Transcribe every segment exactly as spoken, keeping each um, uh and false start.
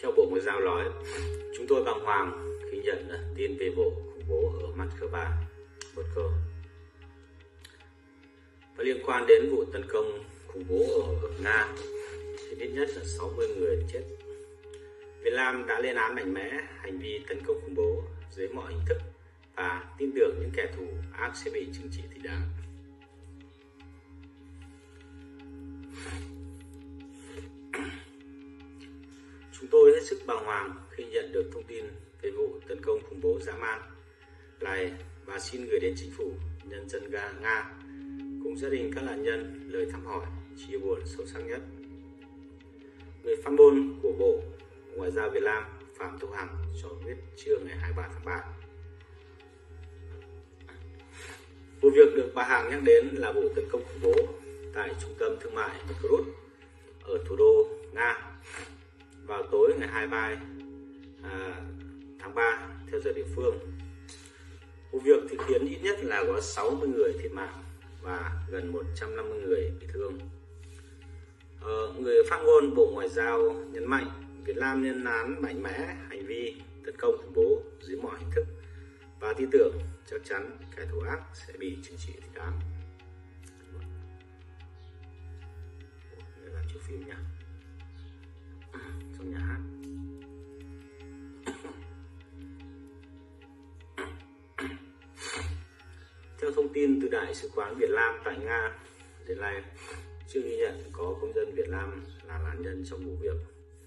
Theo Bộ Ngoại giao nói, chúng tôi bàng hoàng khi nhận tin về vụ khủng bố ở Moscow, Moscow. Và liên quan đến vụ tấn công khủng bố ở, ở Nga, thì ít nhất là sáu mươi người chết. Việt Nam đã lên án mạnh mẽ hành vi tấn công khủng bố dưới mọi hình thức và tin tưởng những kẻ thù ác sẽ bị trừng trị thích đáng. Chúng tôi hết sức bàng hoàng khi nhận được thông tin về vụ tấn công khủng bố dã man này và xin gửi đến chính phủ, nhân dân Nga cùng gia đình các nạn nhân lời thăm hỏi, chia buồn sâu sắc nhất. Người phát ngôn của Bộ Ngoại giao Việt Nam Phạm Thu Hằng cho biết trưa ngày hai mươi ba tháng ba. Vụ việc được bà Hằng nhắc đến là vụ tấn công khủng bố tại trung tâm thương mại Moscow ở thủ đô Nga vào tối ngày hai mươi ba tháng ba theo giờ địa phương. Vụ việc thì khiến ít nhất là có sáu mươi người thiệt mạng và gần một trăm năm mươi người bị thương. Ờ, người phát ngôn Bộ Ngoại giao nhấn mạnh Việt Nam lên án mạnh mẽ hành vi tấn công khủng bố dưới mọi hình thức và tin tưởng chắc chắn kẻ thù ác sẽ bị trừng trị thích đáng. Đây là chiếu phim nhá, trong nhà hát. Theo thông tin từ Đại sứ quán Việt Nam tại Nga, đến nay chưa ghi nhận có công dân Việt Nam là nạn nhân trong vụ việc.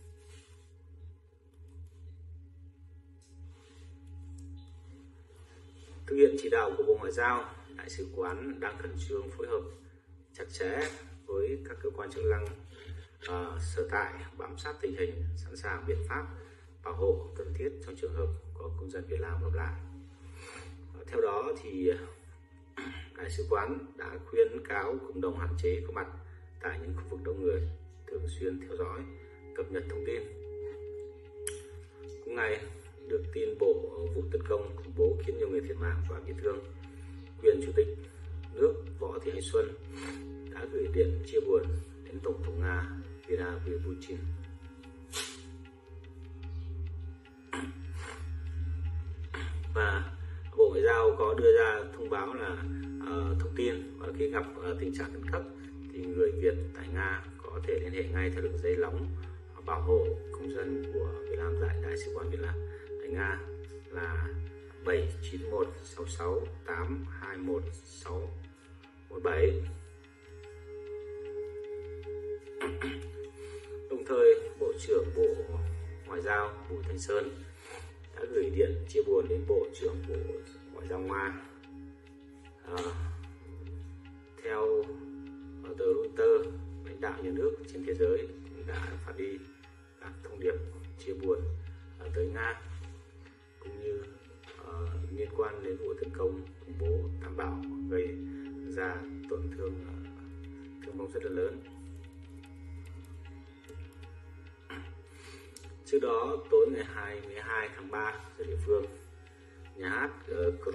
Thực hiện chỉ đạo của Bộ Ngoại giao, Đại sứ quán đang khẩn trương phối hợp chặt chẽ với các cơ quan chức năng uh, sở tại, bám sát tình hình, sẵn sàng biện pháp bảo hộ cần thiết trong trường hợp có công dân Việt Nam gặp nạn. Uh, theo đó thì Đại sứ quán đã khuyến cáo cộng đồng hạn chế có mặt tại những khu vực đông người, thường xuyên theo dõi, cập nhật thông tin. Cùng ngày, được tin bộ vụ tấn công khủng bố khiến nhiều người thiệt mạng và bị thương, quyền Chủ tịch nước Võ Thị Ánh Xuân đã gửi điện chia buồn đến Tổng thống Nga Vladimir Putin. Và Bộ Ngoại giao có đưa ra thông báo là uh, thông tin và khi gặp uh, tình trạng khẩn cấp thì người Việt tại Nga có thể liên hệ ngay theo đường dây nóng bảo hộ công dân của Việt Nam tại Đại sứ quán Việt Nam tại Nga là bảy chín một sáu sáu tám hai một sáu một bảy. Đồng thời, Bộ trưởng Bộ Ngoại giao Bùi Thanh Sơn đã gửi điện chia buồn đến Bộ trưởng Bộ Ngoại giao Nga. À, theo tờ Reuters, lãnh đạo nhà nước trên thế giới cũng đã phát đi các thông điệp chia buồn tới Nga cũng như uh, liên quan đến vụ tấn công khủng bố tàn bạo gây ra tổn thương uh, thương vong rất là lớn. Trước đó, tối ngày hai mươi hai tháng ba giờ địa phương, nhà hát uh,